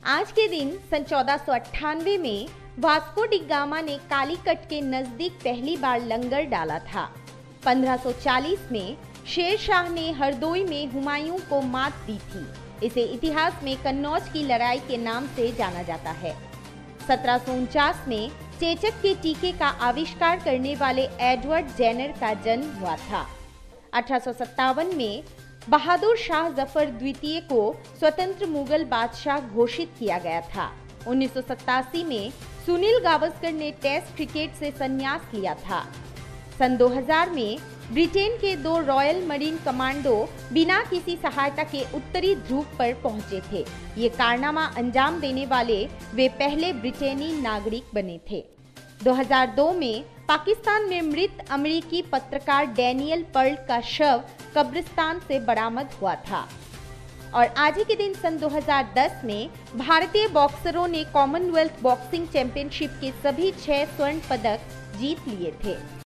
आज के दिन सन 1498 में वास्को डी गामा ने कालीकट के नजदीक पहली बार लंगर डाला था। 1540 में शेर शाह ने हरदोई में हुमायूं को मात दी थी। इसे इतिहास में कन्नौज की लड़ाई के नाम से जाना जाता है। 1749 में चेचक के टीके का आविष्कार करने वाले एडवर्ड जेनर का जन्म हुआ था। 1857 में बहादुर शाह जफर द्वितीय को स्वतंत्र मुगल बादशाह घोषित किया गया था। 1987 में सुनील गावस्कर ने टेस्ट क्रिकेट से संन्यास लिया था। सन 2000 में ब्रिटेन के 2 रॉयल मरीन कमांडो बिना किसी सहायता के उत्तरी ध्रुव पर पहुंचे थे। ये कारनामा अंजाम देने वाले वे पहले ब्रिटेनी नागरिक बने थे। 2002 में पाकिस्तान में मृत अमेरिकी पत्रकार डैनियल पर्ल का शव कब्रिस्तान से बरामद हुआ था। और आज ही के दिन सन 2010 में भारतीय बॉक्सरों ने कॉमनवेल्थ बॉक्सिंग चैंपियनशिप के सभी 6 स्वर्ण पदक जीत लिए थे।